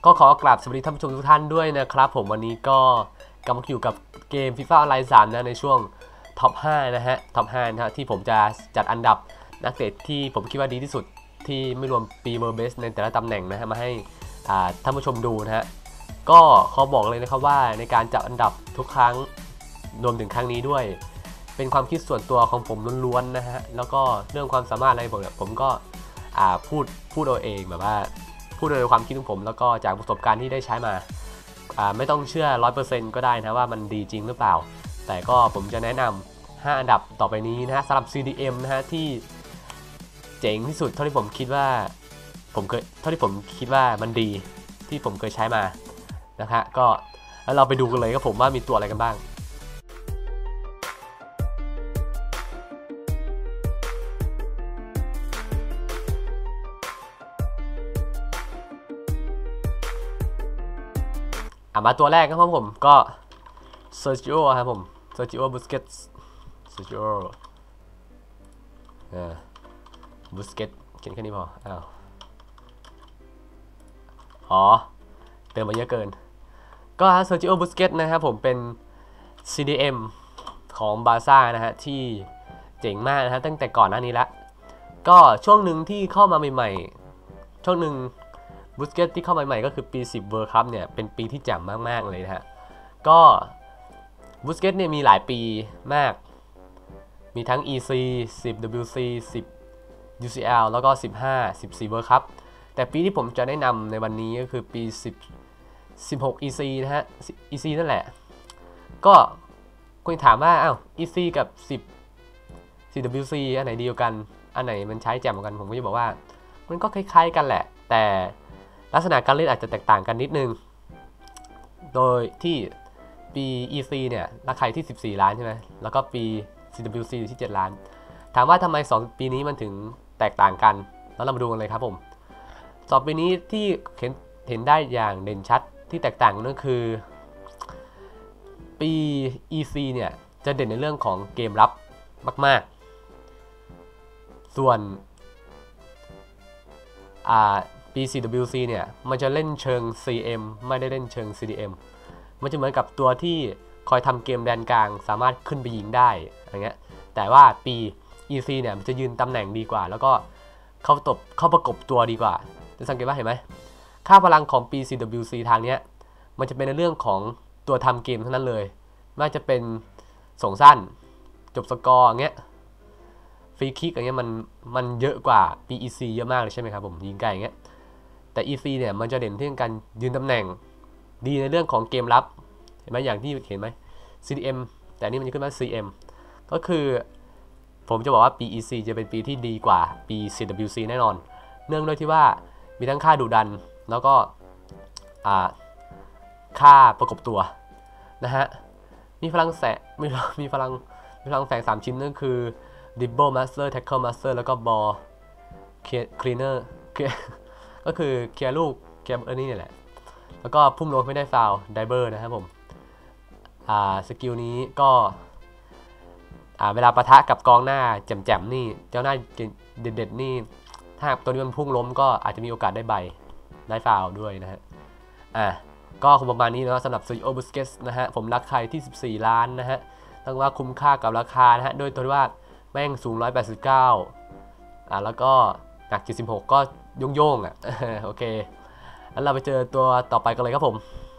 ก็ขอกราบสวัสดีท่านผู้ชมทุกท่านด้วยนะครับผมวันนี้ก็กำลังอยู่กับเกม FIFA Online 3นะในช่วงท็อป 5นะฮะท็อป 5นะฮะที่ผมจะจัดอันดับนักเตะที่ผมคิดว่าดีที่สุดที่ไม่รวมปีเวอร์เบสในแต่ละตำแหน่งนะฮะมาให้ท่านผู้ชมดูนะฮะก็เขาบอกเลยนะครับว่าในการจัดอันดับทุกครั้งรวมถึงครั้งนี้ด้วยเป็นความคิดส่วนตัวของผมล้วนๆนะฮะแล้วก็เรื่องความสามารถอะไรผมก็พูดเอาเองแบบว่าพูดโดยความคิดของผมแล้วก็จากประสบการณ์ที่ได้ใช้มาไม่ต้องเชื่อ 100% ก็ได้นะว่ามันดีจริงหรือเปล่าแต่ก็ผมจะแนะนำ5อันดับต่อไปนี้นะฮะสำหรับ CDM นะฮะที่เจ๋งที่สุดเท่าที่ผมคิดว่ามันดีที่ผมเคยใช้มานะฮะก็แล้วเราไปดูกันเลยครับผมว่ามีตัวอะไรกันบ้างมาตัวแรกครับผมก็เซอร์จิโอครับผมเซอร์จิโอบุสเกตบุสเกตเขียนแค่นี้พอเติมมาเยอะเกินก็เซอร์จิโอบุสเกตนะครับผมเป็น CDM ของบาร์ซ่านะฮะที่เจ๋งมากนะฮะตั้งแต่ก่อนหน้านี้ละก็ช่วงหนึ่งที่เข้ามาใหม่ๆช่วงหนึ่งบุสเกตที่เข้ามาใหม่ก็คือปี10 World Cup เนี่ยเป็นปีที่แจ่มมากๆเลยนะฮะก็บุสเกตเนี่ยมีหลายปีมากมีทั้ง EC 10 WC 10 UCL แล้วก็14 World Cup แต่ปีที่ผมจะแนะนำในวันนี้ก็คือปี16 EC นะฮะ EC นั่นแหละก็คุณถามว่าEC กับ10 WC อันไหนดีกว่ากันอันไหนมันใช้แจ่มกว่ากันผมก็จะบอกว่ามันก็คล้ายๆกันแหละแต่ลักษณะการเล่นอาจจะแตกต่างกันนิดนึงโดยที่ปี EC เนี่ยราคาที่14 ล้านใช่ไหมแล้วก็ปี CWC ที่7 ล้านถามว่าทำไม2ปีนี้มันถึงแตกต่างกันแล้วเรามาดูกันเลยครับผม2ปีนี้ที่เห็นได้อย่างเด่นชัดที่แตกต่างนั่นคือปี EC เนี่ยจะเด่นในเรื่องของเกมรับมากๆส่วนปี 4WC เนี่ยมันจะเล่นเชิง CM ไม่ได้เล่นเชิง CDM มันจะเหมือนกับตัวที่คอยทำเกมแดนกลางสามารถขึ้นไปยิงได้อะไรเงี้ยแต่ว่าปี EC เนี่ยมันจะยืนตำแหน่งดีกว่าแล้วก็เข้าประกบตัวดีกว่าจะสังเกตว่าเห็นไหมค่าพลังของปี 4WC ทางเนี้ยมันจะเป็นในเรื่องของตัวทำเกมเท่านั้นเลยไม่ว่าจะเป็นส่งสั้นจบสกอร์อย่างเงี้ยฟรีคิกอย่างเงี้ยมันเยอะกว่า PEC เยอะมากเลยใช่ไหมครับผมยิงไกลอย่างเงี้ยแต่ EC เนี่ยมันจะเด่นที่การยืนตำแหน่งดีในเรื่องของเกมรับเห็นไหมอย่างที่เห็นไหม CDM แต่นี่มันจะขึ้นมา CM ก็คือผมจะบอกว่า PEC จะเป็นปีที่ดีกว่าปี CWC แน่นอนเนื่องด้วยที่ว่ามีทั้งค่าดุดันแล้วก็ค่าประกบตัวนะฮะมีพลังแสงมีพลังแสง3ชิ้นนั่นคือ Dribble Master Tackle Master แล้วก็ Ball Cleaner ก็คือเคลียร์ลูกนี่แหละแล้วก็พุ่มลงไม่ได้ฟาวล์ไดเบอร์นะครับผมสกิลนี้ก็เวลาปะทะกับกองหน้าแจ่มๆนี่เจ้าหน้าเด็ดๆนี่ถ้าตัวนี้มันพุ่งล้มก็อาจจะมีโอกาสได้ฟาวล์ด้วยนะฮะก็คงประมาณนี้นะสำหรับซูริโอ บุสเกตส์นะฮะผมรักใครที่14 ล้านนะฮะต้องว่าคุ้มค่ากับราคานะฮะโดยตัวว่าแม่งสูง189แล้วก็หนัก76ก็โย่งโอเคแล้วเราไปเจอตัวต่อไปกันเลยครับผม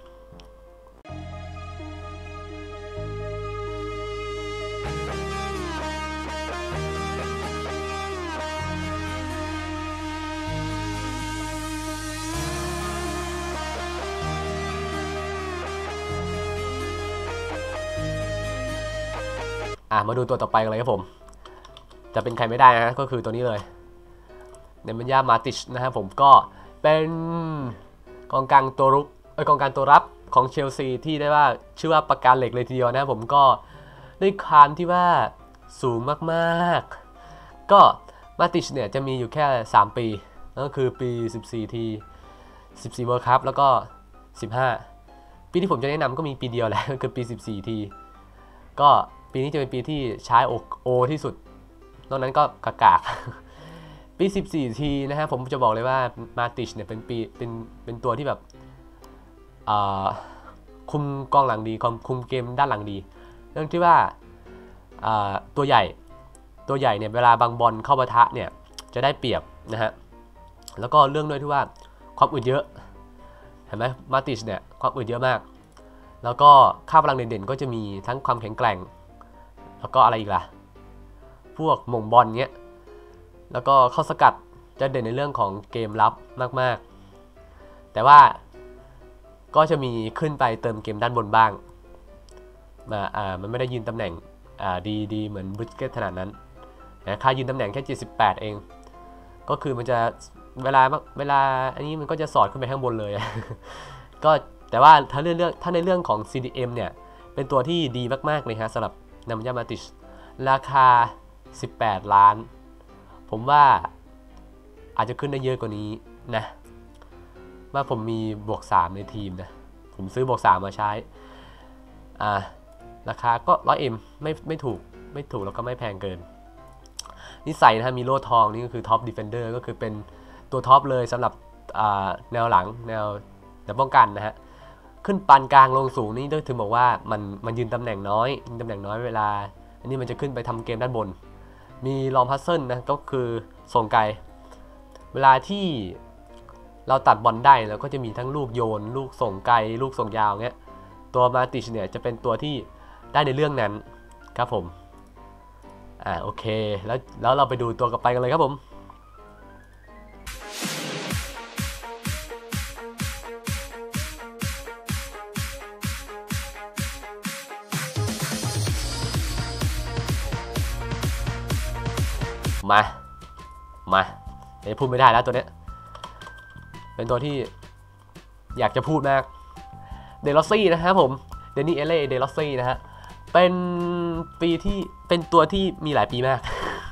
มาดูตัวต่อไปกันเลยครับผมจะเป็นใครไม่ได้นะก็คือตัวนี้เลยเนมันยามาติชนะครับผมก็เป็นกองกลางตัวรุกกองกลางตัวรับของเชลซีที่ได้ว่าชื่อว่าปากกาเหล็กเลยทีเดียวนะผมก็ด้วยความที่ว่าสูงมากๆก็มาติชเนี่ยจะมีอยู่แค่3 ปีนั่นก็คือปี14 ที14 World Cup แล้วก็15ปีที่ผมจะแนะนำก็มีปีเดียวแหละก็คือปี14 ทีก็ปีนี้จะเป็นปีที่ใช้โอที่สุดนอกนั้นก็กากปี14 ทีนะฮะผมจะบอกเลยว่ามาติชเนี่ยเป็นตัวที่แบบคุมกองหลังดีคุมเกมด้านหลังดีเรื่องที่ว่าตัวใหญ่เนี่ยเวลาบางบอลเข้าปะทะเนี่ยจะได้เปรียบนะฮะแล้วก็เรื่องด้วยที่ว่าความอึดเยอะเห็นไหมมาติชเนี่ยความอึดเยอะมากแล้วก็ค่าพลังเด่นๆก็จะมีทั้งความแข็งแกร่งแล้วก็อะไรอีกล่ะพวกหม่งบอลเงี้ยแล้วก็เข้าสกัดจะเด่นในเรื่องของเกมรับมากๆแต่ว่าก็จะมีขึ้นไปเติมเกมด้านบนบ้างมันไม่ได้ยืนตำแหน่งดีเหมือนบุสเกตขนาดนั้นนะค่ายืนตำแหน่งแค่78เองก็คือมันจะเวลาอันนี้มันก็จะสอดขึ้นไปข้างบนเลย ก็แต่ว่าถ้าในเรื่องของ CDM เนี่ยเป็นตัวที่ดีมากๆเลยฮะสำหรับนัมยามาติชราคา18 ล้านผมว่าอาจจะขึ้นได้เยอะกว่านี้นะว่าผมมีบวก3ในทีมนะผมซื้อบวก3มาใช้ราคาก็ 100M ไม่ถูกแล้วก็ไม่แพงเกินนิสัยนะมีโล่ทองนี่ก็คือท็อปดีเฟนเดอร์ก็คือเป็นตัวท็อปเลยสำหรับแนวหลังแนวป้องกันนะฮะขึ้นปานกลางลงสูงนี่ถึงบอกว่ามันยืนตำแหน่งน้อยเวลาอันนี้มันจะขึ้นไปทำเกมด้านบนมีลองพัซเซิลนะก็คือส่งไกลเวลาที่เราตัดบอลได้แล้วก็จะมีทั้งลูกโยนลูกส่งไกลลูกส่งยาวเงี้ยตัวมาติชเนี่ยจะเป็นตัวที่ได้ในเรื่องนั้นครับผมโอเคแล้วเราไปดูตัวต่อไปกันเลยครับผมมาเดี๋ยวพูดไม่ได้แล้วตัวเนี้ยเป็นตัวที่อยากจะพูดมากเดลซี่นะครับผมเดนนี่เอเล่เดลซี่นะฮะเป็นปีที่เป็นตัวที่มีหลายปีมาก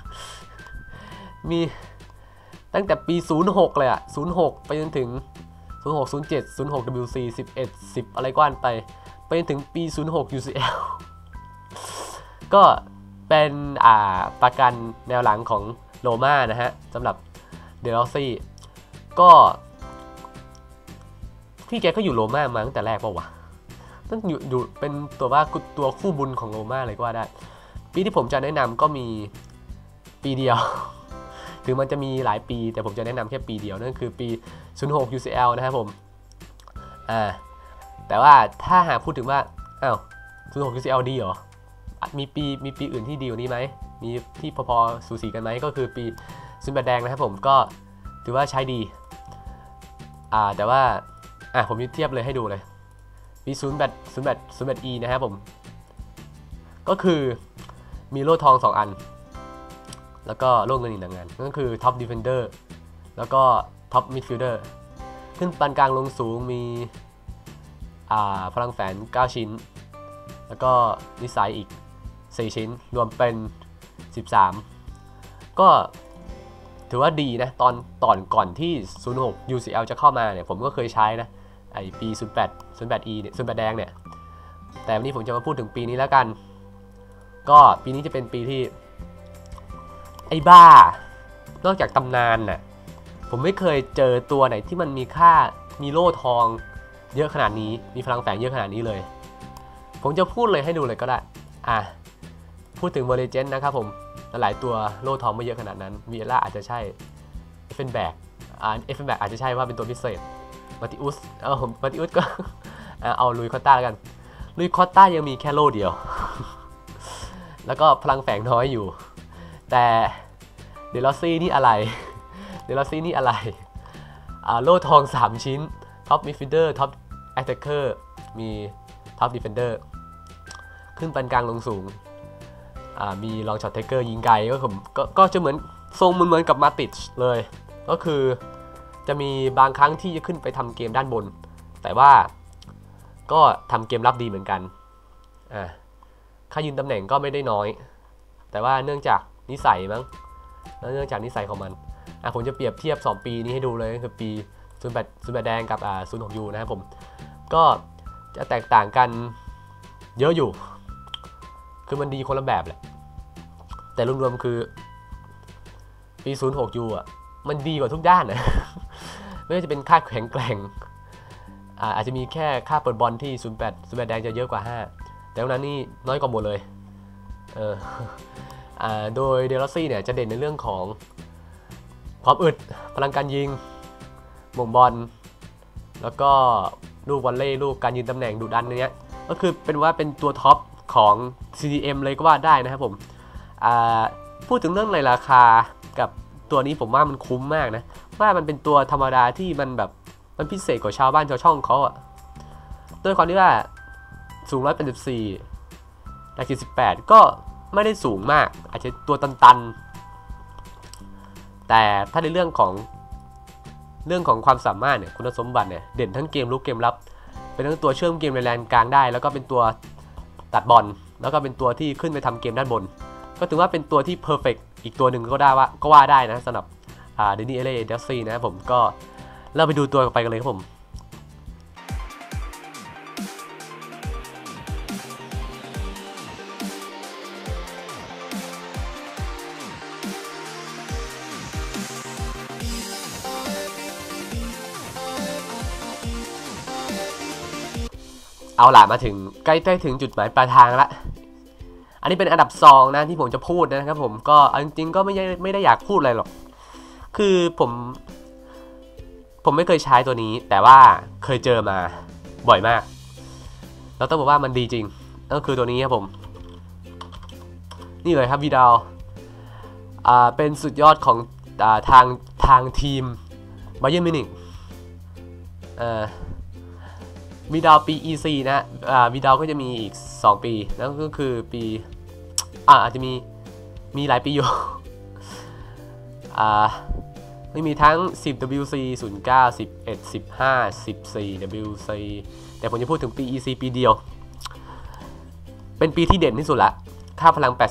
มีตั้งแต่ปี06เลยอะ06ไปจนถึง06 07 06 WC 11 10อะไรก็อันไปจนถึงปี06 UCL ก็เป็นประกันแนวหลังของโรม่านะฮะสำหรับเดลซี่ก็ที่แกก็อยู่โรม่ามาตั้งแต่แรกป่าววะต้องอยู่เป็นตัวคู่บุญของโรม่าเลยก็ว่าได้ปีที่ผมจะแนะนำก็มีปีเดียว ถึงมันจะมีหลายปีแต่ผมจะแนะนำแค่ปีเดียวนั่นคือปี06 UCL นะครับผมแต่ว่าถ้าหากพูดถึงว่า06 UCL ดีเหรอมีปีอื่นที่ดีกว่านี้ไหมมีที่พอๆสูสีกันไหมก็คือปี08แดงนะครับผมก็ถือว่าใช้ดีแต่ว่าผมเทียบเลยให้ดูเลยปี08 E นะครับผมก็คือมีโล่ทอง2 อันแล้วก็โล่เงินอีก1 อันนั่นก็คือท็อปดีเฟนเดอร์แล้วก็ท็อปมิดฟิลเดอร์ขึ้นปานกลางลงสูงมีพลังแฝง9 ชิ้นแล้วก็นิสัยอีก4 ชิ้นรวมเป็น13ก็ถือว่าดีนะตอนก่อนที่06 UCL จะเข้ามาเนี่ยผมก็เคยใช้นะไอปี08 E เนี่ย08แดงเนี่ยแต่วันนี้ผมจะมาพูดถึงปีนี้แล้วกันก็ปีนี้จะเป็นปีที่ไอ้บ้านอกจากตำนานน่ะผมไม่เคยเจอตัวไหนที่มันมีโล่ทองเยอะขนาดนี้มีพลังแฝงเยอะขนาดนี้เลยผมจะพูดเลยให้ดูเลยก็ได้พูดถึงเวอร์เลเจนด์นะครับผมหลายตัวโล่ทองไม่เยอะขนาดนั้นวีเอล่าอาจจะใช่เอฟเฟนแบกอาจจะใช่ว่าเป็นตัวพิเศษมาติอุสก็ เอาลุยคอตต้าแล้วกันลุยคอตต้ายังมีแค่โล่เดียว แล้วก็พลังแฝงน้อยอยู่แต่เดลซี่นี่อะไรโล่ทอง3 ชิ้นท็อปมิดฟิลเดอร์ท็อปแอตแทคเกอร์มีท็อปดีเฟนเดอร์ขึ้นปานกลางลงสูงมีลองช็อตเทคเกอร์ยิงไกลก็จะเหมือนทรงเหมือนกับมาติชเลยก็คือจะมีบางครั้งที่จะขึ้นไปทำเกมด้านบนแต่ว่าก็ทำเกมรับดีเหมือนกันค่ายืนตำแหน่งก็ไม่ได้น้อยแต่ว่าเนื่องจากนิสัยมั้งแล้วเนื่องจากนิสัยของมันผมจะเปรียบเทียบ2 ปีนี้ให้ดูเลยคือปี08แดงกับ06 U นะครับผมก็จะแตกต่างกันเยอะอยู่คือมันดีคนละแบบแหละแต่รวมๆคือปี06 U มันดีกว่าทุกด้านนะ ไม่ว่าจะเป็นค่าแข็งแกร่งอาจจะมีแค่ค่าเปิดบอลที่08แดงจะเยอะกว่า5แต่ตรงนั้นนี่น้อยกว่าหมดเลยโดยเดลซี่เนี่ยจะเด่นในเรื่องของความอึดพลังการยิงหม่งบอลแล้วก็ลูกวอลเลย์ลูกการยืนตำแหน่งดุดันเนี้ยก็คือเป็นตัวท็อปของ CDM เลยก็ว่าได้นะครับผมพูดถึงเรื่องในราคากับตัวนี้ผมว่ามันคุ้มมากนะว่ามันเป็นตัวธรรมดาที่มันพิเศษกว่าชาวบ้านชาวช่องเขาด้วยความที่ว่าสูง184และ18ก็ไม่ได้สูงมากอาจจะตัวตันแต่ถ้าในเรื่องของความสามารถเนี่ยคุณสมบัติเนี่ยเด่นทั้งเกมลุกเกมรับเป็นทั้งตัวเชื่อมเกมในแลนกลางได้แล้วก็เป็นตัวตัดบอลแล้วก็เป็นตัวที่ขึ้นไปทำเกมด้านบนก็ถือว่าเป็นตัวที่เพอร์เฟกต์อีกตัวหนึ่งก็ว่าได้นะสำหรับเดนนี่เอเล่เดลซี่นะครับผมก็เราไปดูตัวไปกันเลยครับผมเอาล่ะมาถึงใกล้ถึงจุดหมายปลายทางละอันนี้เป็นอันดับ2นะที่ผมจะพูดนะครับผมก็จริงๆก็ไม่ได้อยากพูดอะไรหรอกคือผมไม่เคยใช้ตัวนี้แต่ว่าเคยเจอมาบ่อยมากแล้วต้องบอกว่ามันดีจริงนั่นคือตัวนี้ครับผมนี่เลยครับวีดาลเป็นสุดยอดของทางทีมบาเยิร์นมิวนิกวีดาลปี EC นะวีดาลก็จะมีอีก2ปีนั่นก็คือปีอาจจะมีหลายปีอยู่ไม่มีทั้ง10 WC 09 11 15 14 WC แต่ผมจะพูดถึงปี EC ปีเดียวเป็นปีที่เด่นที่สุดละค่าพลัง86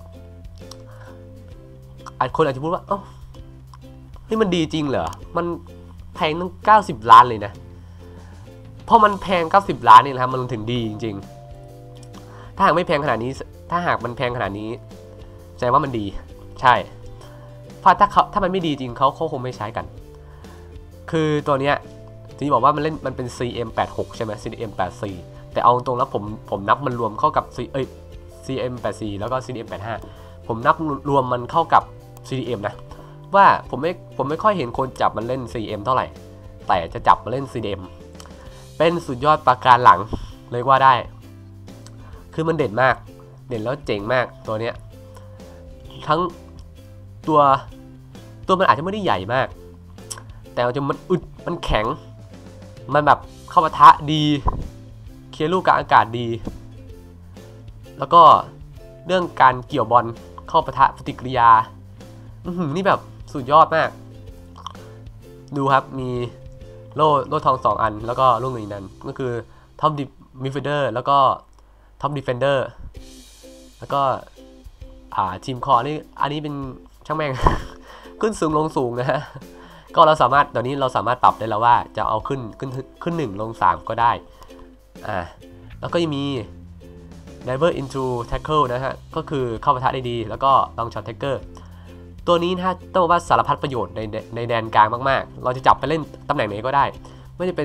คนอาจจะพูดว่านี่มันดีจริงเหรอมันแพงตั้ง90 ล้านเลยนะเพราะมันแพง90 ล้านนี่แหละครับมันถึงดีจริงๆถ้าหากไม่แพงขนาดนี้ถ้าหากมันแพงขนาดนี้แสดงว่ามันดีใช่เพราะถ้ามันไม่ดีจริงเขาคงไม่ใช้กันคือตัวเนี้ยที่บอกว่ามันเป็น CM86 ใช่ไหม CM84 แต่เอาตรงแล้วผมนับมันรวมเข้ากับCM84 แล้วก็ CM85 ผมนับรวมมันเข้ากับ CDM นะว่าผมไม่ค่อยเห็นคนจับมันเล่น CM เท่าไหร่แต่จะจับมาเล่น CDM เป็นสุดยอดประการหลังเลยว่าได้คือมันเด่นมากเด่นแล้วเจ๋งมากตัวเนี้ยทั้งตัวมันอาจจะไม่ได้ใหญ่มากแต่มันอึดมันแข็งมันแบบเข้าปะทะดีเคลียร์ลูกกลางอากาศดีแล้วก็เรื่องการเกี่ยวบอลเข้าปะทะปฏิกิริยานี่แบบสุดยอดมากดูครับมีโล่ทอง2 อันแล้วก็ลูกหนึ่งนั้นก็คือท็อปมิดฟิลเดอร์แล้วก็ท็อปดิเฟนเดอร์แล้วก็ทีมคอนี่อันนี้เป็นช่างแม่ง ขึ้นสูงลงสูงนะฮะก็เดี๋ยวนี้เราสามารถปรับได้แล้วว่าจะเอาขึ้น1ลง3ก็ได้แล้วก็ยังมี diver into tackle นะฮะก็คือเข้าปะทะได้ดีแล้วก็ long shot tackle ตัวนี้นะฮะต้องบอกว่าสารพัดประโยชน์ในแดนกลางมากๆเราจะจับไปเล่นตำแหน่งไหนก็ได้ไม่ว่าจะเป็น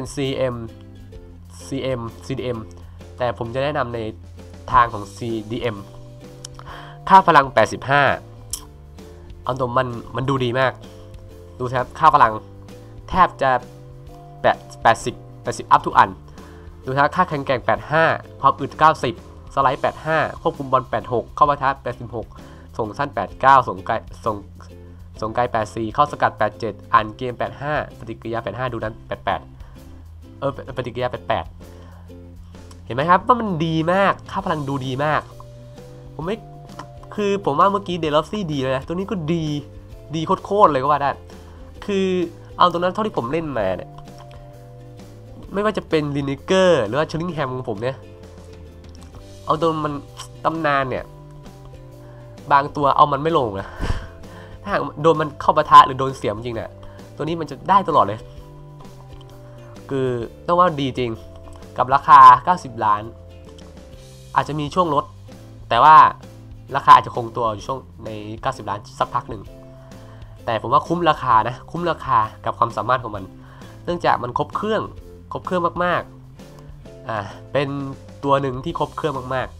CDM แต่ผมจะแนะนำในทางของ CDM ค่าพลัง85เอาตัวมันดูดีมากดูครับค่าพลังแทบจะ80อัพทุกอันดูครับค่าแข็งแกร่ง85ความอึด90สไลด์85ควบคุมบอล86เข้าปะทะ86ส่งสั้น89ส่งไกล84เข้าสกัด87อ่านเกม85ปฏิกิริยา85ดูนั้น88ปฏิกิริยา88เห็นไหมครับว่ามันดีมากค่าพลังดูดีมากผมว่าเมื่อกี้เดลซี่ดีเลยนะตัวนี้ก็ดีโคตรเลยก็ว่าได้คือเอาตรงนั้นเท่าที่ผมเล่นมาเนี่ยไม่ว่าจะเป็นลินเกอร์หรือว่าเชลลิงแฮมของผมเนี่ยเอาตรงมันตำนานเนี่ยบางตัวเอามันไม่ลงนะถ้าโดนมันเข้าปะทะหรือโดนเสียมจริงเนี่ยตัวนี้มันจะได้ตลอดเลยคือต้องว่าดีจริงกับราคา90 ล้านอาจจะมีช่วงลดแต่ว่าราคาอาจจะคงตัวอยู่ช่วงใน90 ล้านสักพักหนึ่งแต่ผมว่าคุ้มราคานะคุ้มราคากับความสามารถของมันเนื่องจากมันครบเครื่องรบเครื่องมากๆเป็นตัวหนึ่งที่ครบเครื่องมาก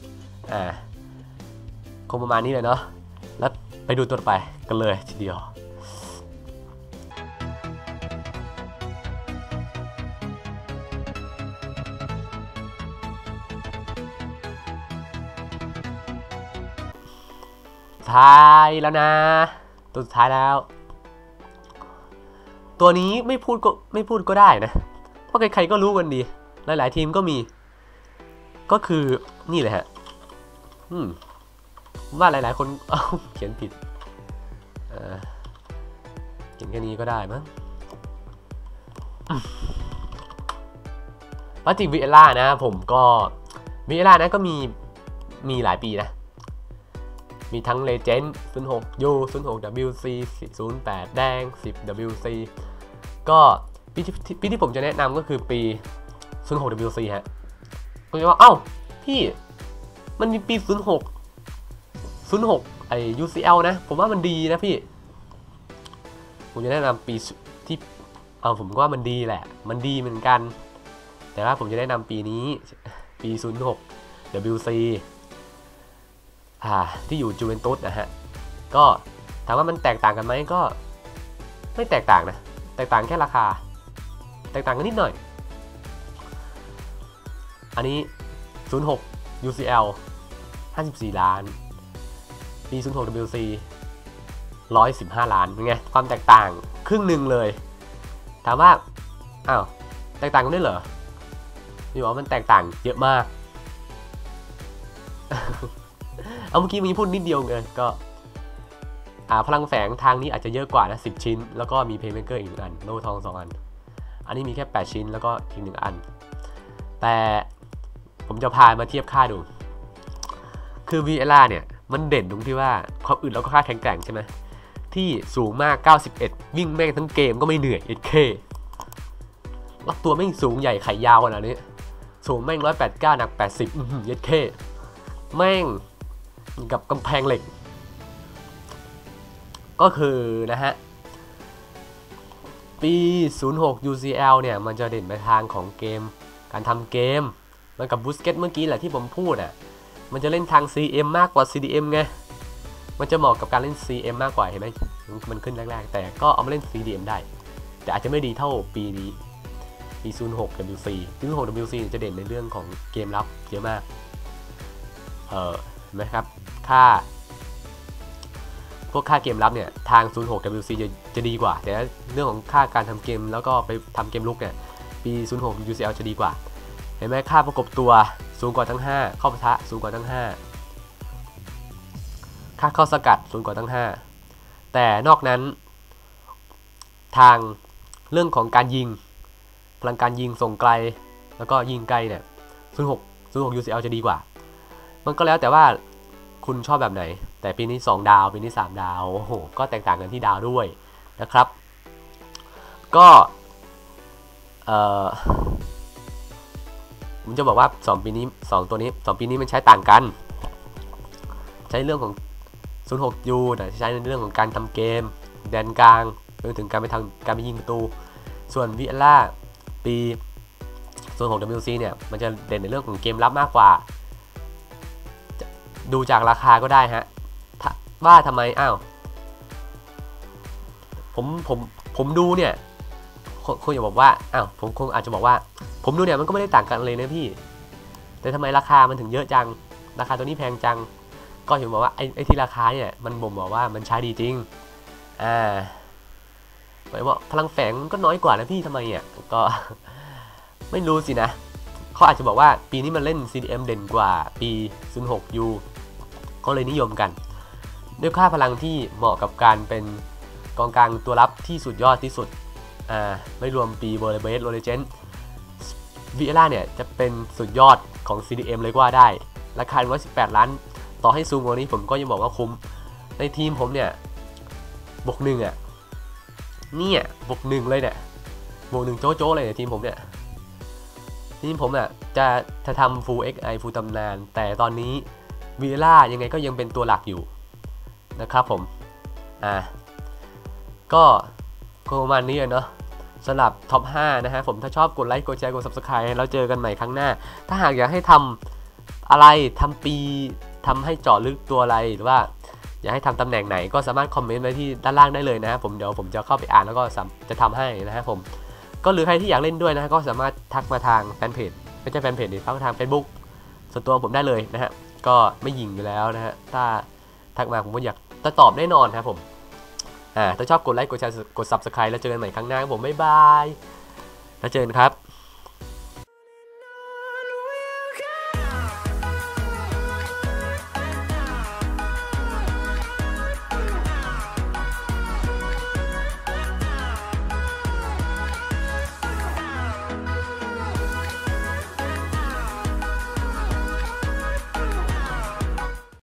ๆคงประมาณนี้เลยเนาะแล้วไปดูตัวต่อไปกันเลยทีเดียวท้ายแล้วนะตัวสุดท้ายแล้วตัวนี้ไม่พูดก็ได้นะเพราะใครๆก็รู้กันดีหลายๆทีมก็มีก็คือนี่เลยฮะว่าหลายๆคนเขียนผิดเขียนแค่นี้ก็ได้มั้งปาติวิเอล่านะผมก็วิเอล่านะก็มีหลายปีนะมีทั้ง Legend 06U 06WC 08แดง 10WC ก็ปีที่ผมจะแนะนำก็คือปี 06WC ฮะก็จะว่าเอ้าพี่มันมีปี 06 ไอ้ UCL นะผมว่ามันดีนะพี่ผมจะแนะนำปีที่ผมก็ว่ามันดีแหละมันดีเหมือนกันแต่ว่าผมจะแนะนำปีนี้ปี 06WCที่อยู่จูเวนตุสนะฮะก็ถามว่ามันแตกต่างกันไหมก็ไม่แตกต่างนะแตกต่างแค่ราคาแตกต่างกันนิดหน่อยอันนี้ 06 UCL 54 ล้านปี 06 WC 115 ล้านเป็นไงความแตกต่างครึ่งหนึ่งเลยถามว่าแตกต่างกันด้วยเหรอนี่บอกว่ามันแตกต่างเยอะมากเมื่อกี้มีพูดนิดเดียวเลยก็พลังแฝงทางนี้อาจจะเยอะกว่านะ10 ชิ้นแล้วก็มีเพย์เมเกอร์อีก1 อันโล่ทอง2 อันอันนี้มีแค่8 ชิ้นแล้วก็อีก1 อันแต่ผมจะพามาเทียบค่าดูคือวีเอล่าเนี่ยมันเด่นตรงที่ว่าความอึดแล้วก็ค่าแข็งแกร่งใช่ไหมที่สูงมาก91วิ่งแม่งทั้งเกมก็ไม่เหนื่อยเคแล้วตัวแม่งสูงใหญ่ไข่ยาวขนาดนี้สูงแม่ง189หนัก80เคแม่งกับกำแพงเหล็กก็คือนะฮะปี 06 UCL เนี่ยมันจะเด่นไปทางของเกมการทำเกมเหมือนกับบูสเกตเมื่อกี้แหละที่ผมพูดมันจะเล่นทาง CM มากกว่า CDM ไงมันจะเหมาะกับการเล่น CM มากกว่าเห็นไหมมันขึ้นแรกๆแต่ก็เอามาเล่น CDM ได้แต่อาจจะไม่ดีเท่าปีนี้ปี 06 WC 06 WC จะเด่นในเรื่องของเกมลับเยอะมากเห็นไหมครับพวกค่าเกมลับเนี่ยทาง 06 WC จะดีกว่าแต่เรื่องของค่าการทำเกมแล้วก็ไปทำเกมลุกเนี่ยปี 06 UCL จะดีกว่าเห็นไหมค่าประกบตัวสูงกว่าทั้ง5เข้าปะทะสูงกว่าทั้ง5ค่าเข้าสกัดสูงกว่าทั้ง5แต่นอกนั้นทางเรื่องของการยิงพลังการยิงส่งไกลแล้วก็ยิงไกลเนี่ย06 UCL จะดีกว่ามันก็แล้วแต่ว่าคุณชอบแบบไหนแต่ปีนี้2 ดาวปีนี้3 ดาวโอ้โหก็แตกต่างกันที่ดาวด้วยนะครับก็ผมจะบอกว่า2 ปีนี้2 ตัวนี้2 ปีนี้มันใช้ต่างกันใช้เรื่องของ 06U ใช้ในเรื่องของการทำเกมแดนกลางรวมถึงการไปยิงประตูส่วนวิเอล่าปี 06 WC เนี่ยมันจะเด่นในเรื่องของเกมรับมากกว่าดูจากราคาก็ได้ฮะว่าทำไมผมดูเนี่ยคงอย่าบอกว่าผมคงอาจจะบอกว่าผมดูเนี่ยมันก็ไม่ได้ต่างกันเลยนะพี่แต่ทำไมราคามันถึงเยอะจังราคาตัวนี้แพงจังก็เห็นบอกว่าไอ้ที่ราคาเนี่ยมันบ่งบอกว่ามันใช้ดีจริงหมายว่าพลังแฝงก็น้อยกว่านะพี่ทำไมก็ไม่รู้สินะเขาอาจจะบอกว่าปีนี้มันเล่น CDM เด่นกว่าปี 06U ก็เลยนิยมกันด้วยค่าพลังที่เหมาะกับการเป็นกองกลางตัวรับที่สุดยอดที่สุดไม่รวมปีเบอร์เบสโรเลเจนวิเอล่าเนี่ยจะเป็นสุดยอดของ CDM เลยก็ว่าได้ราคา118 ล้านต่อให้ซูมวันนี้ผมก็ยังบอกว่าคุ้มในทีมผมเนี่ยบวก1เนี่ยบวก1เลยเนี่ยบวก1โจ๊ะเลยทีมผมเนี่ยทีมผมจะทำ Full XI Full ตำนานแต่ตอนนี้วิเอล่ายังไงก็ยังเป็นตัวหลักอยู่นะครับผมก็ประมาณนี้เนาะสำหรับท็อป 5 นะฮะผมถ้าชอบกดไลค์กดแชร์กด Subscribe แล้วเจอกันใหม่ครั้งหน้าถ้าหากอยากให้ทำอะไรทำปีทำให้เจาะลึกตัวอะไรหรือว่าอยากให้ทำตำแหน่งไหนก็สามารถคอมเมนต์ไว้ที่ด้านล่างได้เลยนะครับผมเดี๋ยวผมจะเข้าไปอ่านแล้วก็จะทำให้นะครับผมก็หรือใครที่อยากเล่นด้วยนะก็สามารถทักมาทางแฟนเพจไม่ใช่แฟนเพจดิทักมาทาง Facebook ส่วนตัวผมได้เลยนะฮะก็ไม่ยิงอยู่แล้วนะฮะถ้าทักมาผมก็อยากจะตอบแน่นอนครับผมถ้าชอบกดไลค์กดแชร์กด Subscribe แล้วเจอกันใหม่ครั้งหน้าครับผมบ๊ายบายแล้วเจอกันครับ